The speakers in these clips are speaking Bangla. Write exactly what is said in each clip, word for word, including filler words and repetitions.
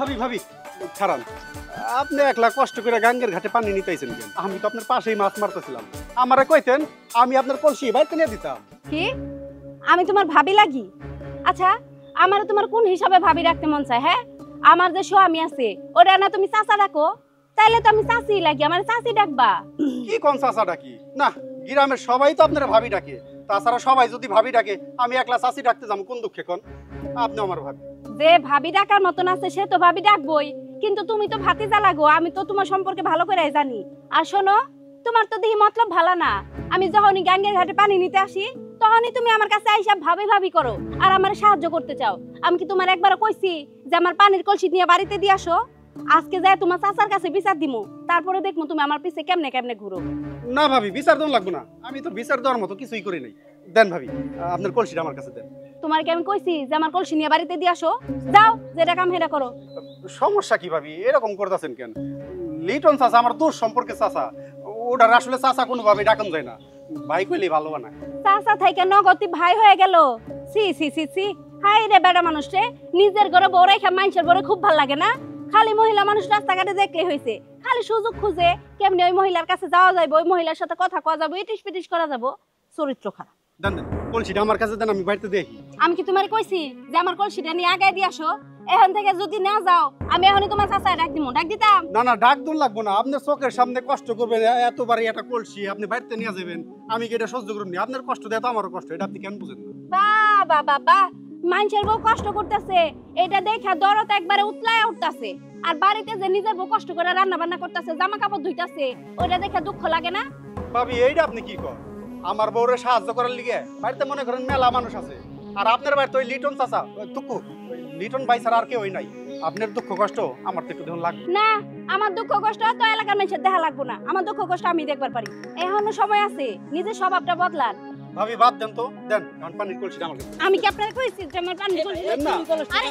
ভাবি ভাবি ছাড়ান, আপনি একলা কষ্ট করে গাঙ্গের ঘাটে পানি নিতেছেন কেন? আমি তো আপনার পাশেই মাছ মারতেছিলাম, আমারে কইতেন আমি আপনার কলসি বাইতে নিয়ে দিতাম। কি আমি তোমার ভাবি লাগি? আচ্ছা আমার তোমার কোন হিসাবে ভাবি রাখতে মন চায়? হ্যাঁ, আমার যে স্বামী আছে ওরা না তুমি চাচা ডাকো, তাইলে তো আমি চাচি লাগি, আমার চাচি ডাকবা। কি কোন চাচা ডাকি? না, গ্রামের সবাই তো আপনার ভাবি ডাকে, তাছাড়া সবাই যদি ভাবি ডাকে আমি একলা চাচি ডাকতে যাবো কোন দুঃখে? কোন আপনি আমার ভাবি। যে ভাবি ডাকার মতন আছে সে তো ভাবি ডাকবই, কিন্তু তুমি তো ভাতিজা লাগো, আমি তো তোমার সম্পর্কে ভালো করে জানি। আর শোনো, তোমার তো দেখি মতলব ভালো না। আমি যখনই গাঙ্গের ঘাটে পানি নিতে আসি তখনই তুমি আমার কাছে আইসা ভাবি ভাবি করো আর আমার সাহায্য করতে চাও। আমি কি তোমার একবারও কইছি যে আমার পানির কলসি নিয়ে বাড়িতে দিয়ে আসো? আজকে যায় তোমার চাচার কাছে বিচার দিমু, তারপরে দেখমু তুমি আমার পিছে কেমনে কেমনে ঘুরো। না ভাবি, বিচার দেওয়া লাগবো না, আমি তো বিচার দেওয়ার মতো কিছুই করি নাই। দেন ভাবি, আপনার কলসিটা আমার কাছে দেন। তোমার কি আমি কইছি যে আমার কলসি নিয়ে বাড়িতে দিয়ে আসো? যাও, যেটা কাম সেটা করো। সমস্যা কি ভাবি, এরকম করতেছেন কেন? লিটন চাচা আমার দোষ সম্পর্কে চাচা, ওটার আসলে চাচা কোনোভাবে ডাকান যায় না, ভাই কইলেই ভালো বানায়। চাচা থেকে নগতি ভাই হয়ে গেল? সি সি সি সি, হাই রে বেটা মানুষ রে, নিজের ঘরে বউ রেখে মানুষের ঘরে খুব ভালো লাগে না? খালি মহিলা মানুষ রাস্তাঘাটে দেখলে হয়েছে, খালি সুযোগ খুঁজে কেমনি ওই মহিলার কাছে যাওয়া যাবে, ওই মহিলার সাথে কথা কওয়া যাবে, ইটিস পিটিস করা যাবো। চরিত্র খারাপ। দেন দেন কলসিটা আমার কাছে দেন, আমি বাড়িতে দেখি। আমি কি তোমার কইছি যে আমার কলসিটা নিয়ে আগায় দিয়ে আসো? এখন থেকে যদি না যাও আমি এখনই তোমার চাচায় ডাক দিমু। ডাক দিতাম? না না, ডাক দূর লাগবো না, আপনার চোখের সামনে কষ্ট করবেন, এতবারই একটা কলসি আপনি বাড়িতে নিয়ে যাবেন, আমি কি এটা সহ্য করুন? আপনার কষ্ট দেয় তো আমারও কষ্ট, এটা আপনি কেন বুঝেন না? বাবা বাবা, মানুষের বউ কষ্ট করতেছে এটা দেখা দরদ একবারে উতলায় উঠতেছে, আর বাড়িতে যে নিজের বউ কষ্ট করে রান্না বান্না করতেছে, জামা কাপড় ধুইতেছে, ওইটা দেখে দুঃখ লাগে না? ভাবি এইটা আপনি কি কর? আমার বউরে সাহায্য করার লিগে বাড়িতে মনে করেন মেলা মানুষ আছে, আর আপনার বাড়িতে ওই লিটন চাচা, টুকু লিটন ভাই ছাড়া আর কেউই নাই। আপনার দুঃখ কষ্ট আমার তো একটু দেখুন লাগবে না। আমার দুঃখ কষ্ট তো এলাকার মানুষের দেখা লাগবো না, আমার দুঃখ কষ্ট আমি দেখবার পারি। এখনো সময় আছে, নিজের স্বভাবটা বদলান। ভাবি বাদ দেন তো, দেন কারণ পানির কলসিটা আমার কাছে। আমি কি আপনার কইছি যে আমার পানি কলসি? দেন না। আরে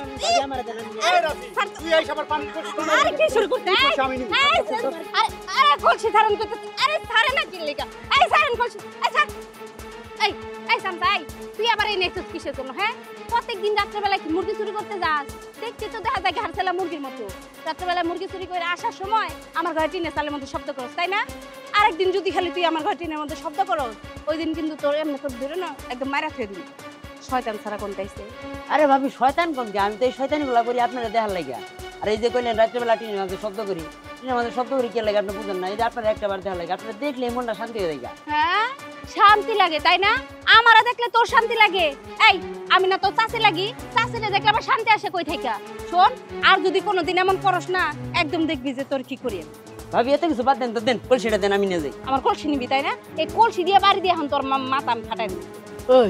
এই রাতি, তুই আইস আমার পানির কলসি। আরে কি শুরু করতে? কলসি আমি নিব। এই, আরে আরে কলসি ধারণ করতে, আরে ছাড়ে না কি লেগা? এই ছাড়েন কলসি, এই ছাড়। এই এই সামতাই, তুই আবার এই নেক্সট কিসের জন্য? হ্যাঁ, প্রত্যেকদিন রাত্রেবেলা কি মুরগি চুরি করতে যাস? দেখছি তো দেখা যায় ঘাড়ছেলা মুরগির মতো। রাত্রেবেলা মুরগি চুরি করে আসার সময় আমার ঘরে টিনের চালের মধ্যে শব্দ করস, তাই না? আরেকদিন যদি খালি তুই আমার ঘরে টিনের মধ্যে শব্দ করস, ওই দিন কিন্তু তোর এমনি তোর ধরে না একদম মারা খেয়ে দিবি। শয়তান ছাড়া কোনটা আইছে? আরে ভাবি শয়তান কোন কি? আমি তো এই শয়তানিগুলা করি আপনারা দেখার লাগিয়া। আর এই যে কইলেন রাত্রেবেলা টিনের মাঝে শব্দ করি, টিনের মাঝে শব্দ করি কে লাগে আপনি বুঝেন না? এই যে আপনারা একটা বার দেখার লাগে, আপনারা দেখলে মনটা শান্তি হয়ে যায়। হ্যাঁ, শান্তি লাগে তাই না? আমারা দেখলে তোর শান্তি লাগে? এই আমি না তোর চাচি লাগি? চাচিরে দেখলে আমার শান্তি আসে কই থেকে? শোন, আর যদি কোনোদিন এমন করস না একদম দেখবি যে তোর কি করি। ভাবি এত কিছু বাদ দেন তো, দেন কলসিটা দেন, আমি নিয়ে যাই। আমার কলসি নিবি তাই না? এই কলসি দিয়ে বাড়ি দিয়ে এখন তোর মাথা আমি ফাটাই দিই। ওই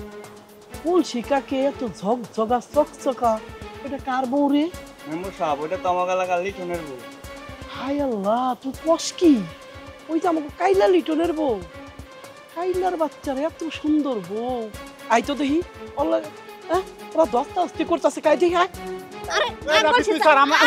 কলসি কাকে এত ঝকঝকা চকচকা? এটা কার বউ রে? মেম্বার সাহেব, ওটা তো আমার এলাকার লিটনের বউ। হায় আল্লাহ, তুই কস কি? ওই যে আমাকে কাইলা লিটনের বউ, কাইলার বাচ্চার এত সুন্দর বউ। আই তো দেখি অল্লাহ, হ্যাঁ ওরা দস্তা দস্তি করতেছে, কাই দেখি। হ্যাঁ আরে এই রাফি, তুই স্যার আমার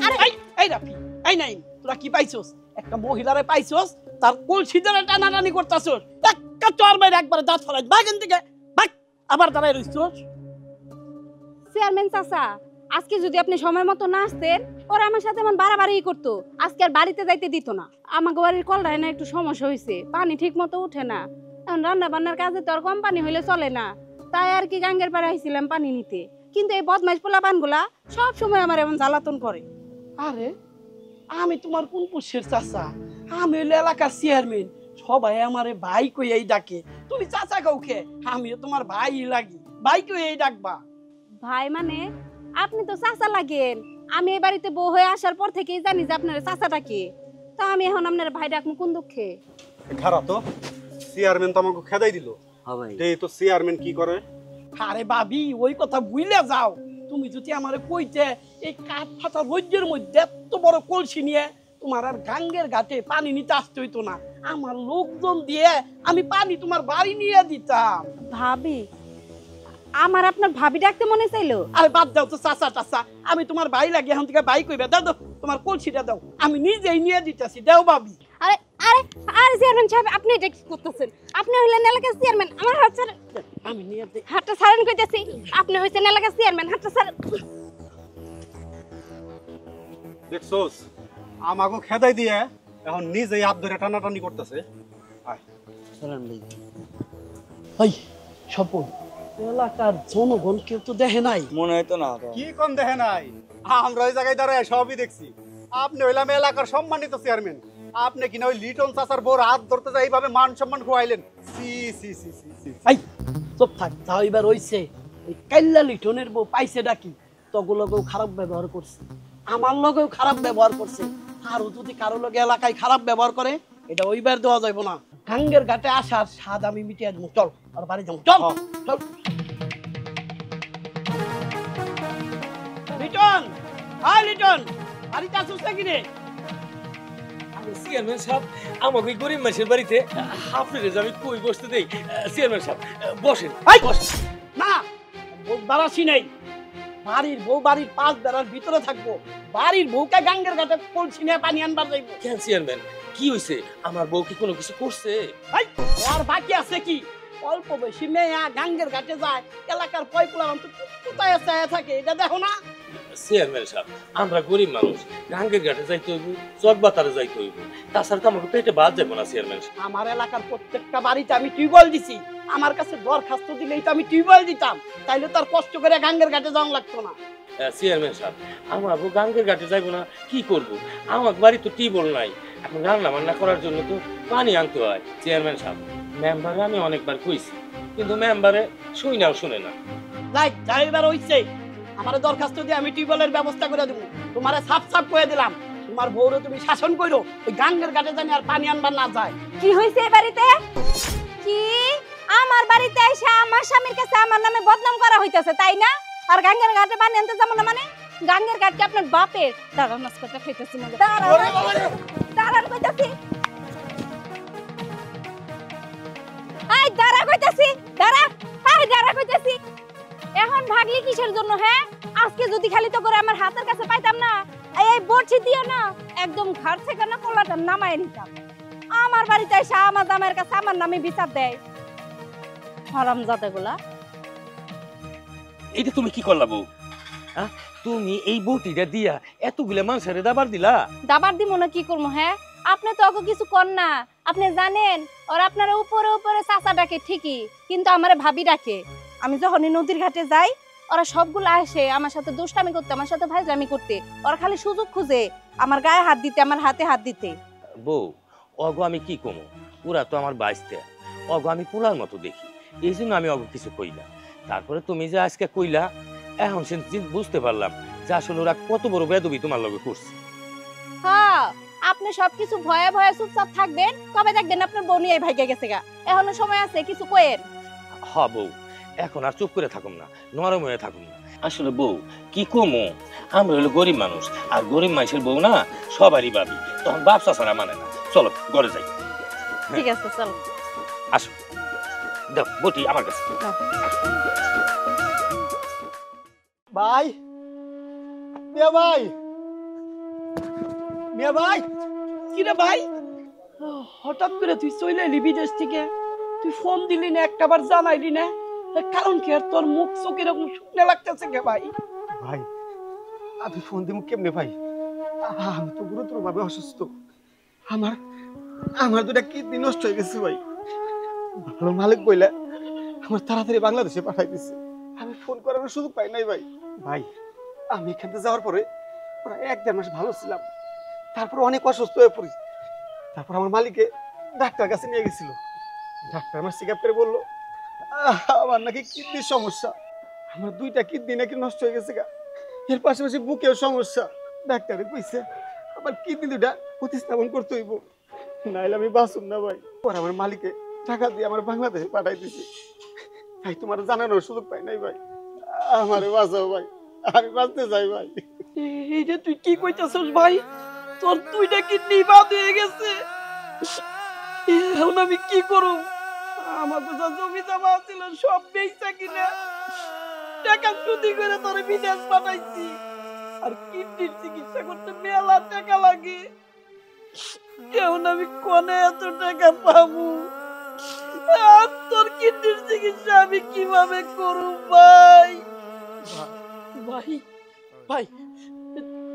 এই রাফি, এই নাই তোরা কি পাইছস? একটা মহিলারে পাইছস, তার কলসি ধরে টানাটানি করতেছস, একটা চর মেরে একবারে দাঁত ফলাই বাগেন থেকে বাগ, আবার দাঁড়াই রইছস। চেয়ারম্যান চাচা, আজকে যদি আপনি সময় মতো না আসতেন, ওরা আমার সাথে এমন বাড়াবাড়ি করতো, আজকে আর বাড়িতে যাইতে দিত না। আমাকে বাড়ির কলটায় না একটু সমস্যা হয়েছে, পানি ঠিক মতো উঠে না, এখন রান্না বান্নার কাজে তো আর কম পানি হইলে চলে না, তাই আর কি গাঙ্গের পাড়ে আইছিলাম পানি নিতে। কিন্তু এই বদমাইশ পোলা পানগুলা সব সময় আমার এমন জ্বালাতন করে। আরে আমি তোমার কোন পুষের চাচা? আমি হইলে এলাকার চেয়ারম্যান, সবাই আমারে ভাই কইয়াই ডাকে। তুমি চাচা কাউকে? আমিও তোমার ভাই লাগি, ভাই কইয়াই ডাকবা। ভাই মানে আপনি তো চাচা লাগেন, আমি এই বাড়িতে বউ হয়ে আসার পর থেকেই জানি যে আপনার চাচাটা কে, তা আমি এখন আপনার ভাই ডাকবো কোন দুঃখে? খারাপ তো, চেয়ারম্যান তো আমাকে খেদাই দিল। হ্যাঁ ভাই, এই তো চেয়ারম্যান কি করে? আরে ভাবি ওই কথা ভুলে যাও। তুমি যদি আমারে কইতে এই কাঠ ফাটা রোদ্রের মধ্যে এত বড় কলসি নিয়ে তোমার আর গাঙ্গের ঘাটে পানি নিতে আসতে হইতো না, আমার লোকজন দিয়ে আমি পানি তোমার বাড়ি নিয়ে দিতাম। ভাবি, আমার আপনার ভাবি ডাকতে মনে চাইলো? আরে বাদ দাও তো চাচা টাচা, আমি তোমার ভাই লাগে, এখন থেকে ভাই কইবে। দাও দাও তোমার কলসিটা দাও, আমি নিজেই নিয়ে দিতেছি। দাও ভাবি। আরে আরে আরে চেয়ারম্যান সাহেব, আপনি এটা কি করতেছেন? আপনি হইলেন এলাকার চেয়ারম্যান, আমার হাত ছাড়েন। আমি নিয়ে দিই। হাতটা ছাড়েন কইতেছি, আপনি হইছেন এলাকার চেয়ারম্যান, হাতটা ছাড়েন। দেখছোস আমাকে খেদাই দিয়ে এখন নিজেই হাত ধরে টানাটানি করতেছে। চলেন ভাই। এই স্বপন, এলাকার জনগণ কেউ তো দেখে নাই। মনে হয় তো না তো। কি কোন দেখে নাই, আমরা ওই জায়গায় দাঁড়ায় সবই দেখছি। আপনি হইলাম এলাকার সম্মানিত চেয়ারম্যান, আপনি কিনা ওই লিটন চাচার বউর হাত ধরতে যাই এইভাবে মান সম্মান খুয়াইলেন। সি সি সি সি সি। এই চুপ থাক, তাও এবার হইছে। ওই কাইল্লা লিটনের বউ পাইছে ডাকি তগুলোকেও খারাপ ব্যবহার করছে, আমার লগেও খারাপ ব্যবহার করছে। আর যদি কারো লগে এলাকায় খারাপ ব্যবহার করে এটা ওইবার দেওয়া যাইব না। গাঙ্গের ঘাটে আসার স্বাদ আমি মিটিয়ে দেবো। চল আর বাড়ি যাবো, চল চল। লিটন, হাই লিটন, বাড়িতে আসুস নাকি রে? চেয়ারম্যান সাহেব, আমাকে গরিব মানুষের বাড়িতে আপনার আমি কই বসতে দেই? চেয়ারম্যান সাহেব বসেন। এই না, বউ বাড়াসি নাই। বাড়ির বউ বাড়ির পাঁচ বেড়ার ভিতরে থাকবো, বাড়ির বউকে গাঙ্গের ঘাটে কলসি নিয়ে পানি আনবার যাইবো। কেন চেয়ারম্যান, কি হয়েছে? আমার বউ কি কোনো কিছু করছে? এই আর বাকি আছে কি? অল্প বেশি মেয়া গাঙ্গের ঘাটে যায়, এলাকার পয়কুলা অন্তত কোথায় চায় থাকে, এটা দেখো না? চেয়ারম্যান সাহেব, আমরা গরিব মানুষ, গাঙ্গের ঘাটে যাইতে হইব, চকবাতারে যাইতে হইব, তাছাড়া তো আমাকে পেটে বাদ যাবো না চেয়ারম্যান সাহেব। আমার এলাকার প্রত্যেকটা বাড়িতে আমি টিউবওয়েল দিছি, আমার কাছে দরখাস্ত দিলেই তো আমি টিউবওয়েল দিতাম, তাইলে তার কষ্ট করে গাঙ্গের ঘাটে যাওয়া লাগতো না। চেয়ারম্যান সাহেব, আমার বউ গাঙ্গের ঘাটে যাইবো না, কি করব? আমার বাড়ি তো টিউবওয়েল নাই, এখন রান্না বান্না করার জন্য তো পানি আনতে হয়। চেয়ারম্যান সাহেব, মেম্বারে আমি অনেকবার কইছি, কিন্তু মেম্বারে শুই নাও শুনে না। যাই যাই এবার হইছে, আমার দরখাস্ত দিয়ে আমি টিউবওয়েলের ব্যবস্থা করে দেবো। তোমারে সাফ সাফ করে দিলাম, তোমার বউরে তুমি শাসন করো, ওই গাঙ্গের ঘাটে জানি আর পানি আনবার না যায়। কি হইছে এই বাড়িতে? কি আমার বাড়িতে এসে আমার স্বামীর কাছে আমার নামে বদনাম করা হইতাছে, তাই না? আর গাঙ্গের ঘাটে পানি আনতে যাবো না মানে? গাঙ্গের ঘাট কি আপনার বাপের? দাঁড়ান মাছ কথা খাইতেছি না, দাঁড়ান দাঁড়ান কইতাছি। এই দাঁড়া কইতাছি, দাঁড়া, এই দাঁড়া কইতাছি। এখন ভাগলি কিসের জন্য? হ্যাঁ, আজকে যদি খালি তো করে আমার হাতের কাছে পাইতাম না, এই এই বড়ছি দিও না, একদম ঘর থেকে না কলাটা নামায় নিতাম। আমার বাড়িতে এসে আমার জামাইয়ের কাছে আমার নামে বিচার দেয়, হারামজাদাগুলা। এইটা তুমি কি করলা বউ? হ্যাঁ, তুমি এই বউটিটা দিয়া এতগুলা মানুষের দাবার দিলা? দাবার দিব না কি করবো? হ্যাঁ, আপনি তো ওকে কিছু কর না। আপনি জানেন ওর আপনার উপরে উপরে চাচা ডাকে ঠিকই, কিন্তু আমারে ভাবি ডাকে। আমি যখন নদীর ঘাটে যাই, ওরা সবগুলো আসে আমার সাথে দুষ্টামি করতে, আমার সাথে ভাইজামি করতে। ওরা খালি সুযোগ খুঁজে আমার গায়ে হাত দিতে, আমার হাতে হাত দিতে। বউ, অগো আমি কি কমো, ওরা তো আমার বাইসতে, অগো আমি পোলার মতো দেখি, এই জন্য আমি অগো কিছু কই না। তারপরে তুমি যে আজকে কইলা, এখন সে বুঝতে পারলাম যে আসলে ওরা কত বড় বেদবি তোমার লগে করছে। হ্যাঁ, আপনি সবকিছু ভয়ে ভয়ে চুপচাপ থাকবেন, কবে দেখবেন আপনার বউ নিয়ে ভাইগে গেছে গা। এখনো সময় আছে, কিছু কইেন। হ বউ, এখন আর চুপ করে থাকুম না, নরম হয়ে থাকুম না। আসলে বউ কি কমো, আমরা হলো গরিব মানুষ, আর গরিব মানুষের বউ না সবারই ভাবি, তখন বাপ চাচারা মানে না। চলো ঘরে যাই। ঠিক আছে, চলো আসো, দাও বটি আমার কাছে। ভাই, মিয়া ভাই, মিয়া ভাই। কি রে ভাই, হঠাৎ করে তুই চলে এলি বিদেশ থেকে? তুই ফোন দিলি না, একটা বার জানাইলি না, কারণ কি? আর তোর মুখ চোখ এরকম শুকনো লাগতেছে কে ভাই? ভাই আমি ফোন দিব কেমনে ভাই? আমি তো গুরুতর ভাবে অসুস্থ, আমার আমার দুটা কিডনি নষ্ট হয়ে গেছে ভাই। ভালো মালিক বইলা আমার তাড়াতাড়ি বাংলাদেশে পাঠাই দিছে, আমি ফোন করার সুযোগ পাই নাই ভাই। ভাই আমি এখান থেকে যাওয়ার পরে প্রায় এক দেড় মাস ভালো ছিলাম, তারপর অনেক অসুস্থ হয়ে পড়ি। তারপর আমার মালিকে ডাক্তার কাছে নিয়ে গেছিল, ডাক্তার আমার চেক আপ করে বললো আমার নাকি কিডনির সমস্যা, আমার দুইটা কিডনি নাকি নষ্ট হয়ে গেছে গা, এর পাশাপাশি বুকেও সমস্যা। ডাক্তারে কইছে আমার কিডনি দুটা প্রতিস্থাপন করতে হইব, নাইলে আমি বাঁচুম না ভাই। পরে আমার মালিকে টাকা দিয়ে আমার বাংলাদেশে পাঠাই দিছি, তাই তোমার জানানোর সুযোগ পাই নাই ভাই। আমারে বাঁচাও ভাই, আমি বাঁচতে চাই ভাই। এই যে তুই কি কইতাছস ভাই? তোর দুইটা কিডনি বাদ হয়ে গেছে, এখন আমি কি করব? আমার তো যা জমি জমা ছিল সব বেচা কিনা টাকা চুরি করে তোর বিদেশ পাঠাইছি, আর কিডনির চিকিৎসা করতে মেলা টাকা লাগে। এখন আমি কোনে এত টাকা পাবো? আর তোর কিডনির চিকিৎসা আমি কিভাবে করব ভাই? ভাই ভাই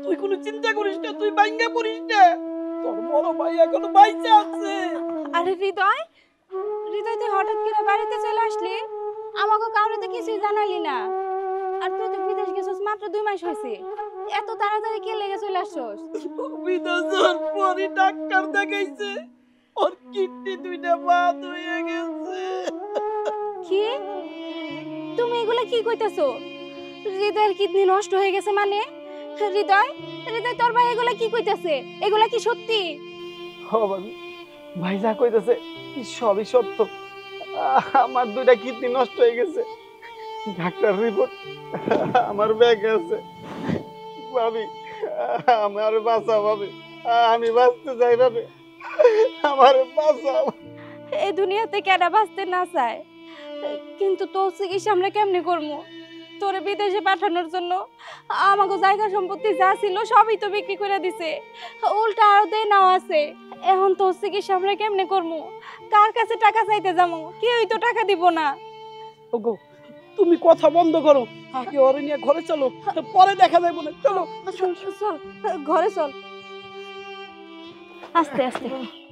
তুই কোনো চিন্তা করিস না, তুই ভাঙ্গা পড়িস না, তোর বড় ভাই এখনো বাইচে আছে। আরে হৃদয়, হৃদয় তুই হঠাৎ করে বাড়িতে চলে আসলি, আমাকে কাউরে তো কিছুই জানালি না। আর তুই তো বিদেশ গেছিস মাত্র দুই মাস হয়েছে, এত তাড়াতাড়ি কে লেগে চলে আসছস? বিদেশের পরই ডাক্তার দেখাইছে, ওর কিডনি দুইটা বাদ হয়ে গেছে। কি তুমি এগুলা কি কইতাছো? হৃদয়ের কিডনি নষ্ট হয়ে গেছে মানে? হৃদয়, হৃদয় তোর ভাই এগুলা কি কইতাছে? এগুলা কি সত্যি? ও ভাবি, ভাই যা কইতেছে সবই সত্য। আমার দুইটা কিডনি নষ্ট হয়ে গেছে, ডাক্তার রিপোর্ট আমার ব্যাগে আছে। ভাবি আমার বাঁচাও ভাবি, আমি বাঁচতে চাই ভাবি, আমার বাঁচাও। এই দুনিয়াতে কেডা বাঁচতে না চায়, কিন্তু তোর চিকিৎসা আমরা কেমনে করবো? তোরে বিদেশে পাঠানোর জন্য আমাকে জায়গা সম্পত্তি যা ছিল সবই তো বিক্রি করে দিছে, উল্টা আরো দেয় নাও আছে। এখন তোর চিকিৎসা আমরা কেমনে করবো? কার কাছে টাকা চাইতে যাবো? কেউই তো টাকা দিব না। ওগো তুমি কথা বন্ধ করো, আগে ওরে নিয়ে ঘরে চলো, পরে দেখা যাবে না। চলো চল চল ঘরে চল, আস্তে আস্তে।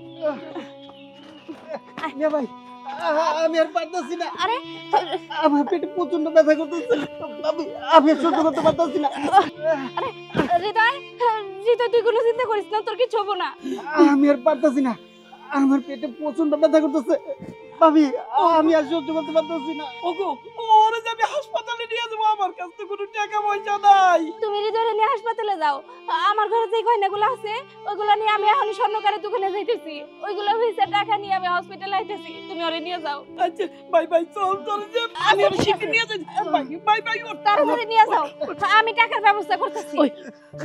মিয়া ভাই, আমি আর পারতেছি না, আরে আমার পেটে প্রচন্ড ব্যথা করতেছে। ভাবি আমি আর সহ্য করতে পারতেছি না। আরে হৃদয়, হৃদয় তুই কোনো চিন্তা করিস না, তোর কিছু হবো না। আমি আর পারতেছি না, আমার পেটে প্রচন্ড ব্যথা করতেছে। ভাবি আমি আর সহ্য করতে পারতেছি না। ওগো ওরে যে আমি হাসপাতালে নিয়ে যাবো, আমার কাছে তো কোনো টাকা পয়সা নাই। তুমি হৃদয় নিয়ে হাসপাতালে যাও, আমার ঘরে যে গয়নাগুলো আছে ওইগুলো নিয়ে আমি এখন স্বর্ণকারের দোকানে যাইতেছি, ওইগুলো ভিসা টাকা নিয়ে আমি হসপিটালে আইতেছি, তুমি ওরে নিয়ে যাও। আচ্ছা বাই বাই, চল চল যে আমি ওরে শিখে নিয়ে যাই। বাই বাই বাই, ওর তাড়াতাড়ি নিয়ে যাও, আমি টাকার ব্যবস্থা করতেছি। ওই।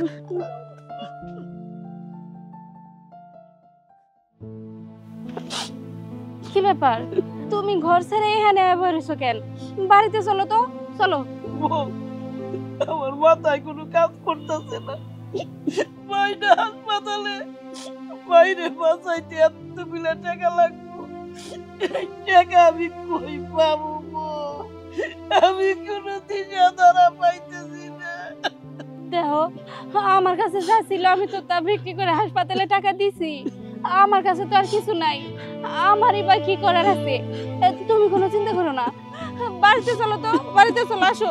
কি ব্যাপার, তুমি ঘর ছেড়ে এখানে বেরোছো কেন? বাড়িতে চলো তো, চলো। বউ, আমার মাথায় কোনো কাজ করতেছে না, বাইরে হাসপাতালে, বাইরে বাঁচাইতে এতগুলা টাকা লাগবো, এই টাকা আমি কই পাবো বউ? আমি কোনো দিশা ধরা পাইতেছি না। দেখো, আমার কাছে যা ছিল আমি তো তা বিক্রি করে হাসপাতালে টাকা দিছি, আমার কাছে তো আর কিছু নাই, আমারই বা কি করার আছে? এ, তুমি কোনো চিন্তা করো না, বাড়িতে চলো তো, বাড়িতে চলো, আসো।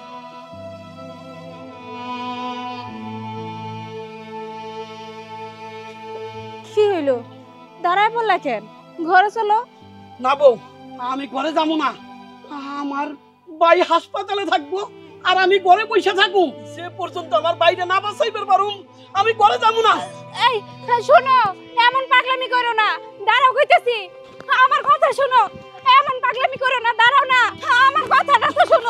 কি হইলো, দাঁড়ায় পড়লা কেন? ঘরে চলো। না বউ, আমি ঘরে যাবো না, আমার ভাই হাসপাতালে থাকবো আর আমি ঘরে বসে থাকুম সে পর্যন্ত আমার বাইরে না বাঁচাইবার পারুম, আমি ঘরে যাবো না। এই শোনো, এমন পাগলামি করো না, দাঁড়াও কইতেছি, আমার কথা শোনো, এমন পাগলামি করো না, দাঁড়াও না, আমার কথাটা তো শোনো।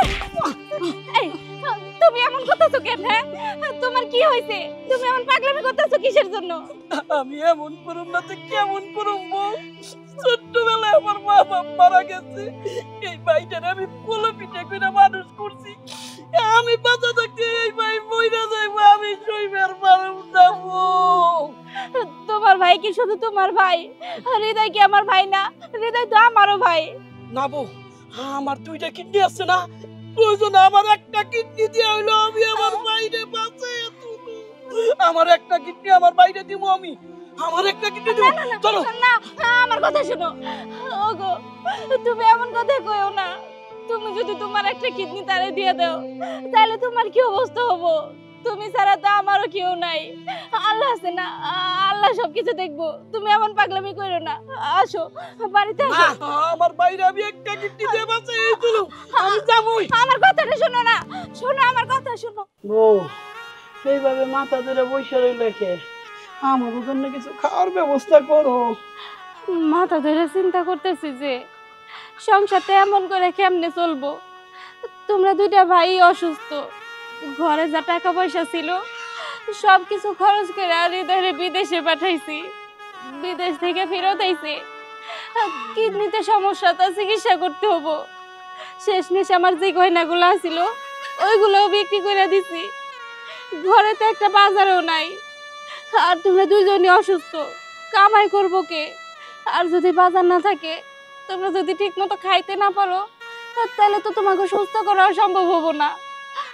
এই তুমি এমন করতেছো কেন? হ্যাঁ তোমার কি হয়েছে? তুমি এমন পাগলামি করতেছো কিসের জন্য? আমি এমন করুম না তো কেমন করুম বউ? ছোট্টবেলায় আমার মা বাপ মারা গেছে, এই ভাইটারে আমি কোলে পিঠে করে মানুষ করছি, আমি বাঁচা থাকতে এই ভাই মইরা যাইবো, আমি সইবার পারুম না বউ। তোমার ভাই কি শুধু তোমার ভাই? হৃদয় কি আমার ভাই না? হৃদয় তো আমারও ভাই। না বউ, আমার দুইটা কিডনি আছে না, প্রয়োজন আমার একটা কিডনি দিয়ে হইলো আমি আমার বাইরে বাঁচাইয়া তুলু। আমার একটা কিডনি আমার বাইরে দিব, আমি আমার একটা কিডনি দিব। চলো না, আমার কথা শোনো। ওগো তুমি এমন কথা কইও না, তুমি যদি তোমার একটা কিডনি তারে দিয়ে দাও তাহলে তোমার কি অবস্থা হবো? তুমি ছাড়া তো আমারও কেউ নাই, আল্লাহ আছে না, আল্লাহ সবকিছু দেখবো। তুমি এমন পাগলামি করো না, আসো বাড়িতে আসো। আমার বাইরে আমি একটা কিডনি দিয়ে বাঁচাইয়া তুলু, আমি যাবই। আমার কথাটা শোনো না, শোনো আমার কথা শোনো। বউ এইভাবে মাথা ধরে বসে রইলে কে? আমার জন্য কিছু খাওয়ার ব্যবস্থা করো। মাথা ধরে চিন্তা করতেছি যে সংসারটা এমন করে কেমনে চলবো। তোমরা দুইটা ভাই অসুস্থ, ঘরে যা টাকা পয়সা ছিল সব কিছু খরচ করে হৃদয়ে বিদেশে পাঠাইছি, বিদেশ থেকে ফেরত আইছি, কিডনিতে সমস্যা, তা চিকিৎসা করতে হবো। শেষমেশ আমার যে গয়নাগুলো ছিল ওইগুলোও বিক্রি করে দিছি, ঘরে তো একটা বাজারও নাই। আর তোমরা দুইজনই অসুস্থ, কামাই করবো কে? আর যদি বাজার না থাকে, তোমরা যদি ঠিক মতো খাইতে না পারো, তাহলে তো তোমাকে সুস্থ করা সম্ভব হবো না।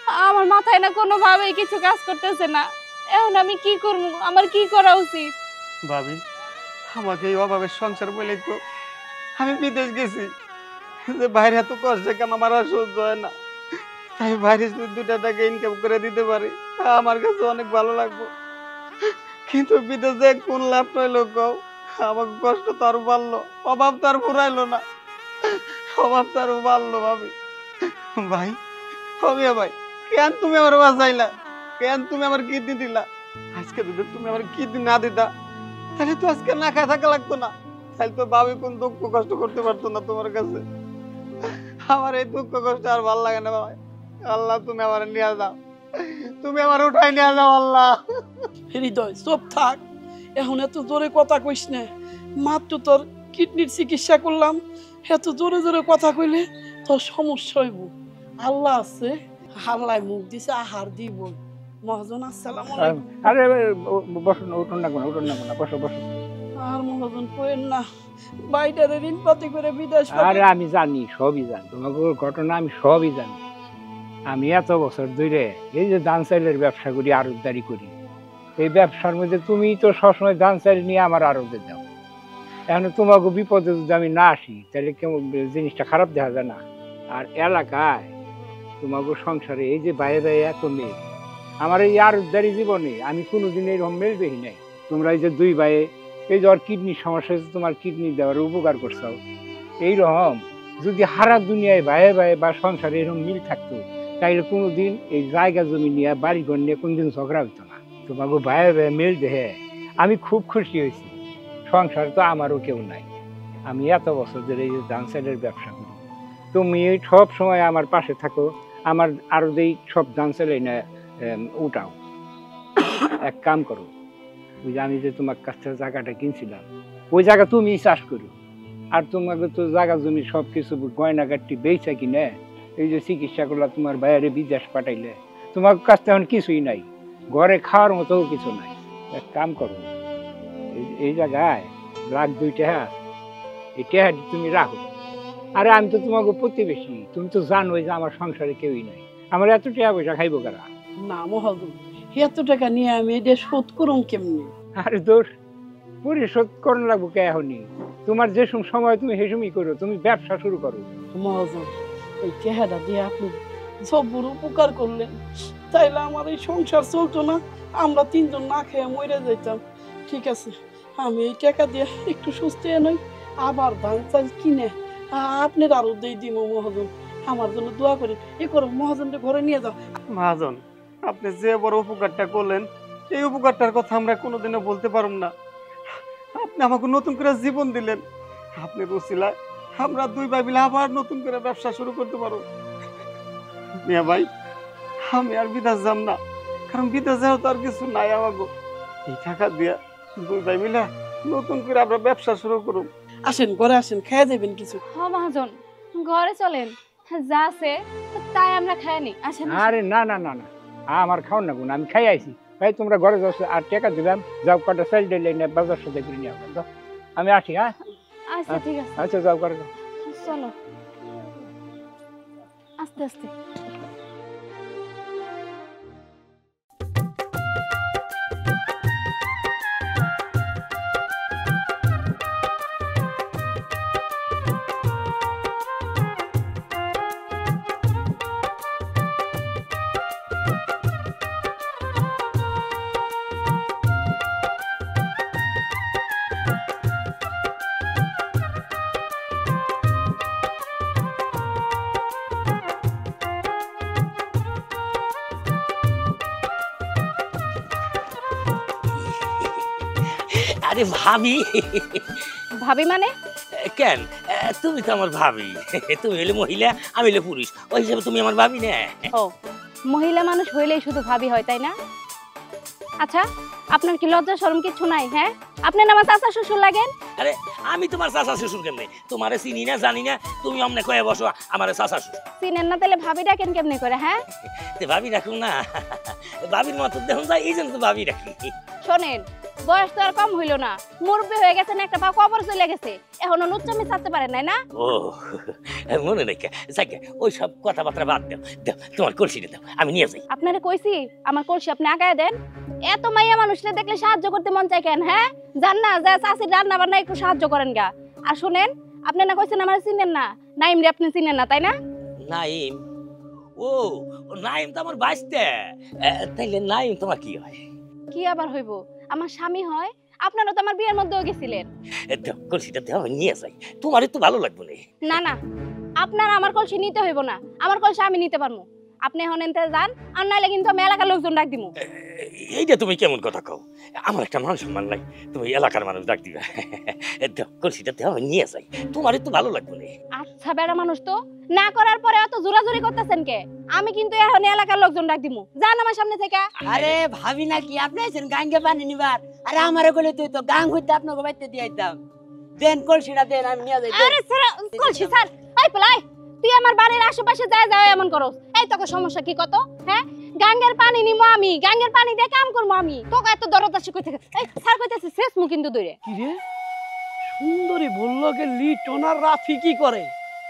আমার মাথায় না কোনোভাবেই কিছু কাজ করতেছে না। এখন আমি কি করব? আমার কি করা উচিত? ভাবি আমাকে এই অভাবের সংসার বলে তো আমি বিদেশ গেছি, যে বাইরে এত কষ্ট কাম আমার আর সহ্য হয় না। তাই বাইরে যদি দুটা টাকা ইনকাম করে দিতে পারি আমার কাছে অনেক ভালো লাগবে। কিন্তু বিদেশে কোন লাভ পাইলো কও? আমার কষ্ট তো আরো বাড়লো, অভাব তো আর ফুরাইলো না, অভাব তো আরো বাড়লো। ভাবি ভাই, অমিয়া ভাই, কেন তুমি আমার বাঁচাইলা? কেন তুমি আমার কিডনি দিলা? আজকে যদি তুমি আমার কিডনি না দিতা তাহলে তো আজকে না খায় থাকা লাগতো না, তাহলে তো ভাবি কোন দুঃখ কষ্ট করতে পারতো না তোমার কাছে। আমার এই দুঃখ কষ্ট আর ভালো লাগে না ভাই। আল্লাহ তুমি আমার নিয়ে যাও, তুমি আমার উঠাই নিয়ে যাও আল্লাহ। হৃদয় চুপ থাক, এখন এত জোরে কথা কইস না। মাত্র তোর কিডনির চিকিৎসা করলাম, এত জোরে জোরে কথা কইলে তোর সমস্যা হইব। আল্লাহ আছে, আল্লাহ মুখ দিছে, আহার দিব। মহাজন আসসালামু আলাইকুম। আরে বসুন, উঠুন না, উঠুন না, বসো বসো। আর মহাজন কইেন না, বাইটারে ঋণ পাতি করে বিদেশ আরে আমি জানি, সবই জানি, তোমাকে ঘটনা আমি সবই জানি। আমি এত বছর ধরে এই যে ধান চাইলের ব্যবসা করি, আড়তদারি করি, এই ব্যবসার মধ্যে তুমি তো সবসময় ধান চাইল নিয়ে আমার আড়তে দাও। এখন তোমাকে বিপদে যদি আমি না আসি তাহলে কেমন জিনিসটা খারাপ দেখা যায় না? আর এলাকায় তোমাকে সংসারে এই যে বাইরে বাইরে এত মেয়ে, আমার এই আড়তদারি জীবনে আমি কোনোদিন এরকম মেল দেখি নাই। তোমরা এই যে দুই ভাইয়ে এই যে ওর কিডনির সমস্যা হয়েছে, তোমার কিডনি দেওয়ার উপকার করছো, এইরকম যদি হারা দুনিয়ায় ভাইয়ে ভাইয়ে বা সংসারে এরকম মিল থাকতো তাইলে কোনোদিন এই জায়গা জমি নিয়ে বাড়ি ঘর নিয়ে কোনদিন ঝগড়া হইতো না। তোমাকে ভাইয়ে ভাইয়ে মিল দেখে আমি খুব খুশি হয়েছি। সংসার তো আমারও কেউ নাই, আমি এত বছর ধরে এই যে ধান চালের ব্যবসা করি, তুমি সব সময় আমার পাশে থাকো, আমার আরো যেই সব ধান চালে না উঠাও। এক কাম করো, ওই যে আমি যে তোমার কাছ থেকে জায়গাটা কিনছিলাম ওই জায়গা তুমি চাষ করো, আর তোমাকে তো জায়গা জমি সব কিছু গয়নাগাটি বেচা কিনে এই যে চিকিৎসা করলা, তোমার বাইরে বিদেশ পাঠাইলে, তোমার কাছ থেকে এখন কিছুই নাই, ঘরে খাওয়ার মতো কিছু নাই। এক কাম করো, এই জায়গায় লাখ দুই টাকা, এই টাকাটি তুমি রাখো। আরে আমি তো তোমাকে প্রতিবেশী, তুমি তো জানোই যে আমার সংসারে কেউই নাই, আমার এত টাকা পয়সা খাইবো কারা? না মহাজন, এত টাকা নিয়ে আমি এটা শোধ করুম কেমনি? আরে দোষ পরিশোধ করানো লাগবো কে? এখনই তোমার যে সময় তুমি সেই সময় করো, তুমি ব্যবসা শুরু করো। মহাজন, এই চেহারা দিয়ে আপনি সব্বুর উপকার করলেন, তাইলে আমার এই সংসার চলতো না, আমরা তিনজন না খেয়ে মরে যাইতাম। ঠিক আছে, আমি এই টাকা দিয়ে একটু সুস্থ নই, আবার ধান চাল কিনে আপনার আরো দিয়ে দিব। মহাজন আমার জন্য দোয়া করি, এ করো মহাজনকে ঘরে নিয়ে যাও। মহাজন, আপনি যে বড় উপকারটা করলেন এই উপকারটার কথা আমরা কোনোদিনও বলতে পারব না। আপনি আমাকে নতুন করে জীবন দিলেন, আপনি রুচিলায় আমরা দুই ভাই মিলে আবার নতুন করে ব্যবসা শুরু করতে পারো। মিয়া ভাই, আমি আর বিদেশ যাব না, কারণ বিদেশ যাওয়া তো আর কিছু নাই আমাকে। এই টাকা দিয়া দুই ভাই মিলে নতুন করে আমরা ব্যবসা শুরু করুন। আসেন ঘরে আসেন, খেয়ে যাবেন কিছু। হ মহাজন, ঘরে চলেন, যা আছে তাই আমরা খাই নি। আসেন। আরে না না না না, আমার খাও না গুণ, আমি খাই আইছি ভাই। তোমরা ঘরে যাও, আর টাকা দিলাম, যাও কটা চাল ডাইলে না বাজার সাথে করে নিয়ে আসবো। আমি আসি। হ্যাঁ আচ্ছা ঠিক আছে, আচ্ছা যাও করে যাও। চলো আস্তে আস্তে। আরে ভাবি, ভাবি মানে? কেন তুমি তো আমার ভাবি, তুমি হলে মহিলা আমি হলে পুরুষ, ওই হিসাবে তুমি আমার ভাবি না? ও, মহিলা মানুষ হইলেই শুধু ভাবি হয় তাই না? আচ্ছা, আপনার কি লজ্জা শরম কিছু নাই? হ্যাঁ, আপনি না আমার চাচা শ্বশুর লাগেন। আরে আমি তোমার চাচা শ্বশুর কেমনে? তোমারে চিনি না জানি না, তুমি অমনে কয়ে বসো আমার চাচা শ্বশুর। চিনেন না তাহলে ভাবি ডাকেন কেমনে করে? হ্যাঁ, ভাবি রাখুন না, ভাবির মতো দেখুন যায়, এই জন্য তো ভাবি রাখি। শোনেন, বয়স তো আর কম হইল না, মুরব্বী হয়ে গেছেন, একটা পা কবর চলে গেছে, এখনো নুচ্চামি ছাড়তে পারেন নাই না? ও মনে নেই, যাকে ওই সব কথাবার্তা বাদ দাও, দাও তোমার কলসিটা দাও, আমি নিয়ে যাই। আপনারে কইছি আমার কলসি আপনি আগায় দেন। এত মাইয়া মানুষরে দেখলে সাহায্য করতে মন চায় কেন? হ্যাঁ, জান না যে চাষির রান্না বান্না একটু সাহায্য করেন গা। আর শুনেন, আপনি না কইছেন আমার চিনেন না, নাইম রে আপনি চিনেন না তাই না? নাইম? ও নাইম তো আমার বাইসতে, তাইলে নাইম তোমার কি হয়? কি আবার হইব, আমার স্বামী হয়। আপনারা তো আমার বিয়ের মধ্যেও গেছিলেন। দাও কলসিটা দাও, আমি নিয়ে যাই, তোমার তো ভালো লাগবে না। না না, আপনার আমার কলসি নিতে হইব না, আমার কলসি আমি নিতে পারবো। আপনি এখন এনতে যান, আর নাইলে কিন্তু আমি এলাকার লোকজন ডাক দিমু। এইটা তুমি কেমন কথা কও? আমার একটা মান সম্মান নাই, তুমি এলাকার মানুষ ডাক দিবা। দাও কলসিটা দাও, আমি নিয়ে যাই, তোমার তো ভালো লাগবে না। আচ্ছা বেড়া মানুষ তো, না করার পরে অত জোরাজুরি করতেছেন কে? আমি কিন্তু এখন এলাকার লোকজন ডাক দিমু, যান আমার সামনে থেকে। আরে ভাবি নাকি আপনি আছেন গাঙ্গে পানি নিবার? আরে আমারে কইলে তুই তো গাং হইতে আপনাকে বাইতে দিয়াইতাম। দেন কলসিটা দেন, আমি নিয়ে যাই। আরে স্যার কলসি স্যার, আই পলাই তুই আমার বাড়ির আশেপাশে যায় যায় এমন করস। এই তোকে সমস্যা কি কত? হ্যাঁ, গাঙ্গের পানি নিমু আমি, গাঙ্গের পানি দিয়ে কাম করবো আমি, তোকে এত দরদ আছে কই থেকে? এই স্যার কইতেছে শেষ মু কিন্তু দূরে। কি রে সুন্দরী বললো গে লিটন আর রাফি কি করে?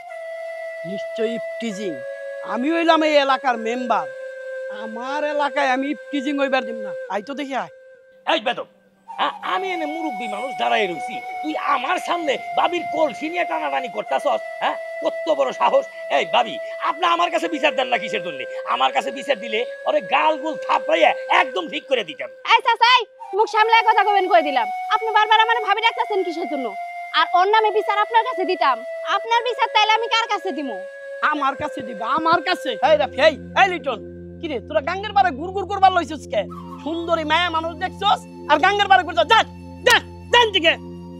নিশ্চয়ই ইফটিজিং। আমি হইলাম এই এলাকার মেম্বার, আমার এলাকায় আমি ইফটিজিং হইবার দিম না। আই তো দেখি আয়। এই বেদব, আমি এনে মুরব্বী মানুষ দাঁড়াই রইছি, তুই আমার সামনে বাবির কলসি নিয়ে টানাটানি করতাছস? হ্যাঁ, কত বড় সাহস! এই বাবি, আপনি আমার কাছে বিচার দেন না কিসের জন্য? আমার কাছে বিচার দিলে ওরে গাল গুল থাপড়াইয়া একদম ঠিক করে দিতাম। এই চাচা, এই মুখ সামলায় কথা কবেন কই দিলাম। আপনি বারবার আমারে ভাবি ডাকতেছেন কিসের জন্য? আর ওর নামে বিচার আপনার কাছে দিতাম, আপনার বিচার তাইলে আমি কার কাছে দিমু? আমার কাছে দিবা? আমার কাছে? এই রাফি, এই এই লিটন, কি রে তোরা গাঙ্গের পারে গুড় গুড় করবার লইছস কে? সুন্দরী মায়া মানুষ দেখছস আর গাঙ্গের পারে করছস? যা যা জান দিকে।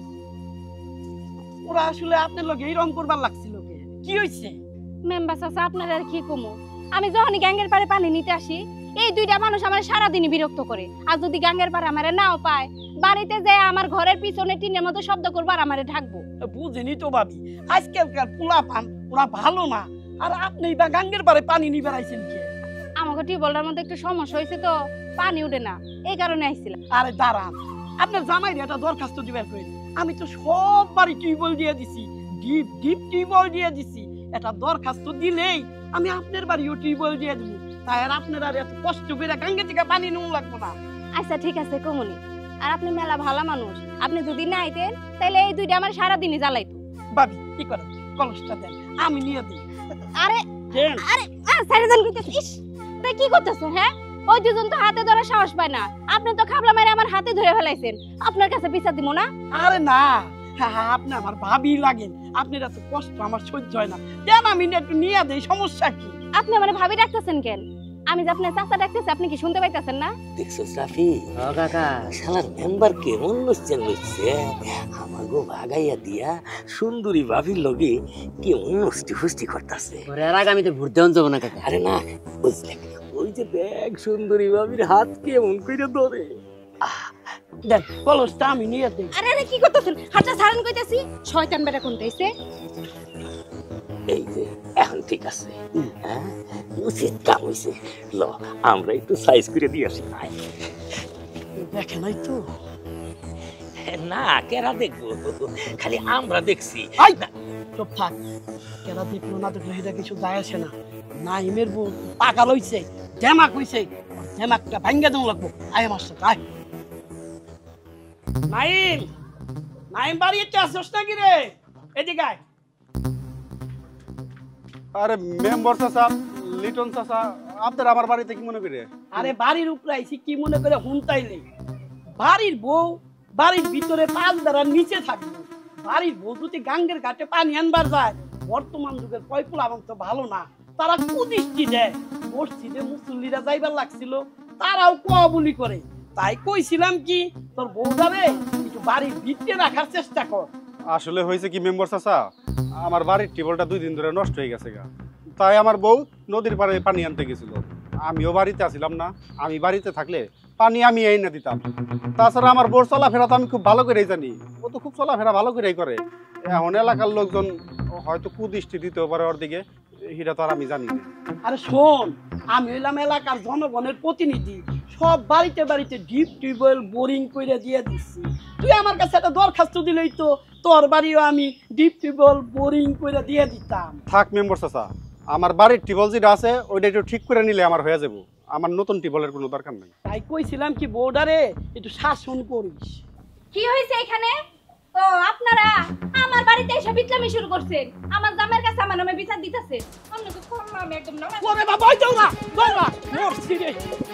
ওরা আসলে আপনার লগে এইরকম করবার লাগছিল কে? কি হইছে? মেম্বার চাচা আপনার আর কি কমু, আমি যখনই গ্যাঙ্গের পারে পানি নিতে আসি এই দুইটা মানুষ আমার সারাদিনই বিরক্ত করে। আর যদি গ্যাঙ্গের পারে আমারে নাও পায়, বাড়িতে যায় আমার ঘরের পিছনে টিনের মতো শব্দ করবো আর আমারে ঢাকবো। বুঝিনি তো ভাবি, আজকালকার পোলা পান ওরা ভালো না। আর আপনি বা গাঙ্গের পারে পানি নিয়ে আইছেন কে? আমাকে টিউবওয়েলের মধ্যে একটু সমস্যা হয়েছে তো, পানি উঠে না, এই কারণে আইছিলাম। আরে দাঁড়ান, আপনার জামাই একটা দরখাস্ত দিবেন কইল। আমি তো সব বাড়ি টিউবওয়েল দিয়ে দিছি, ডিপ ডিপ টিউবওয়েল দিয়ে দিছি। এটা দরখাস্ত দিলেই আমি আপনার বাড়িও টিউবওয়েল দিয়ে দেবো। তাই আর আপনার আর এত কষ্ট করে গাঙ্গে থেকে পানি নেওয়া লাগবো না। আচ্ছা ঠিক আছে কমুনি। আর আপনি মেলা ভালো মানুষ, আপনি যদি না আইতেন তাহলে এই দুইটা আমার সারাদিনই জ্বালাইতো। ভাবি কি করেন, কলসটা দেন, আমি নিয়ে দিই। আরে দেন। আরে সাইডেন কইতেছ, ইস তুই কি করতেছেন? হ্যাঁ, ওই দুজন তো হাতে ধরে সাহস পায় না, আপনি তো খাবলা মেরে আমার হাতে ধরে ফেলাইছেন। আপনার কাছে বিচার দিব না? আরে না, হ্যাঁ হ্যাঁ, আপনি আমার ভাবি লাগেন, আপনার এত কষ্ট আমার সহ্য হয় না। দেন আমি একটু নিয়ে দেই, সমস্যা কি? আপনি আমার ভাবি ডাকতেছেন কেন? আমি যে আপনার চাচা ডাকতেছি, আপনি কি শুনতে পাইতেছেন না? দেখছস রাফি, ও কাকা, শালার মেম্বার কেমন লুচ্ছেন লইছে, আমাগো ভাগাইয়া দিয়া সুন্দরী ভাবির লগে কেমন নষ্টি ফুষ্টি করতাছে। ওরে আর আগামীতে ভোট দেওয়া যাবো না কাকা। আরে না, ওই দেখ, ওই যে দেখ সুন্দরী ভাবির হাত কেমন কইরা ধরে। দেন কলসটা আমি নিয়ে দেই। আরে আরে কি করতেছেন? হাতটা ছাড়েন কইতাছি, শয়তান বেটা কোনটাইছে। এই যে এখন ঠিক আছে, হ্যাঁ উচিত কাম হইছে। ল আমরা একটু সাইজ করে দিয়ে আসি। দেখে নাই তো? না কেরা দেখবো, খালি আমরা দেখছি। আই না, চুপ থাক। কেন দেখলো না দেখলো এটা কিছু যায় আসে না। নাইমের বউ পাগল হইছে, জ্যামাক হইছে, জ্যামাকটা ভাঙ্গা দেওয়া লাগবো। আয় আমার সাথে আয়। নাইম, নাইম বাড়িতে আসছ নাকি রে? এদিকে আয়। আরে মেম্বার চাচা, লিটন চাচা, আপনার আমার বাড়িতে কি মনে করে? আরে বাড়ির উপরে আইছি কি মনে করে হুনতাইলে? বাড়ির বউ বাড়ির ভিতরে পাঁচ বেড়ার নিচে থাকবে। বাড়ির বউ যদি গাঙ্গের ঘাটে পানি আনবার যায়, বর্তমান যুগের পয়পুল আমার তো ভালো না, তারা কুদৃষ্টি দেয়। মসজিদে মুসল্লিরা যাইবার লাগছিল, তারাও কোয়াবুলি করে। তাই কইছিলাম কি, তোর বউ যাবে একটু বাড়ির ভিতরে রাখার চেষ্টা কর। আসলে হয়েছে কি মেম্বার চাচা, আমার বাড়ির টিউবওয়েলটা দুই দিন ধরে নষ্ট হয়ে গেছে গা। তাই আমার বউ নদীর পাড়ে পানি আনতে গেছিল, আমিও বাড়িতে আসিলাম না। আমি বাড়িতে থাকলে পানি আমি এনে দিতাম। তাছাড়া আমার বউর চলাফেরা তো আমি খুব ভালো করেই জানি, ও তো খুব চলাফেরা ভালো করেই করে। এখন এলাকার লোকজন হয়তো কুদৃষ্টি দিতেও পারে ওর দিকে, এটা তো আর আমি জানি না। আরে শোন, আমি হইলাম এলাকার জনগণের প্রতিনিধি, সব বাড়িতে বাড়িতে ডিপ টিউবওয়েল বোরিং করে দিয়ে দিচ্ছি। তুই আমার কাছে একটা দরখাস্ত দিলেই তো তোর বাড়িও আমি ডিপ টিউবওয়েল বোরিং করে দিয়ে দিতাম। থাক মেম্বার চাচা, আমার বাড়ির টিবল যেটা আছে ওইটা একটু ঠিক করে নিলে আমার হয়ে যাবো। আমার নতুন টিবলের কোনো দরকার নাই। তাই কইছিলাম কি বর্ডারে একটু শাসন করিস। কি হয়েছে এখানে? ও আপনারা আমার বাড়িতে এসে বিটলামি শুরু করছেন, আমার জামাইয়ের কাছে আমার নামে বিচার দিতেছে। আমি তো করলাম, আমি একদম না। ওরে বাবা, ওই যাও না, যাও না, মরছি রে।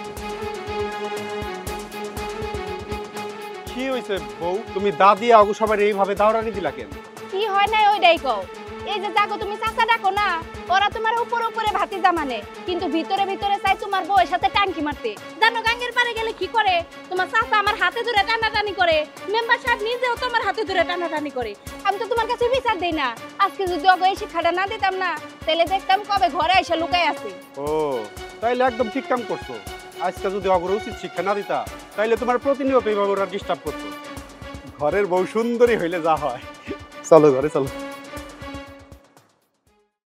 কি হয়েছে বউ, তুমি দাদি আগু সবাই এইভাবে দাওরানি দিলা কেন? কি হয় না ওইটাই কও। এই যে জাগো তুমি চাচা ডাকো না, ওরা তোমার উপরে উপরে ভাতিজা মানে, কিন্তু ভিতরে ভিতরে চাই তোমার বউয়ের সাথে টাঙ্কি মারতে। জানো গাঙ্গের পারে গেলে কি করে? তোমার চাচা আমার হাতে ধরে টানাটানি করে, মেম্বার সাহেব নিজেও তোমার হাতে ধরে টানাটানি করে। আমি তো তোমার কাছে বিচার দেই না। আজকে যদি অগো এই শিক্ষাটা না দিতাম না, তাহলে দেখতাম কবে ঘরে এসে লুকাই আছে। ও তাইলে একদম ঠিক কাম করছো। আজকে যদি অগর উচিত শিক্ষা না দিতা, তাইলে তোমার প্রতিনিয়ত এইভাবে ওরা ডিস্টার্ব করতো। ঘরের বউ সুন্দরী হইলে যা হয়। চলো ঘরে চলো।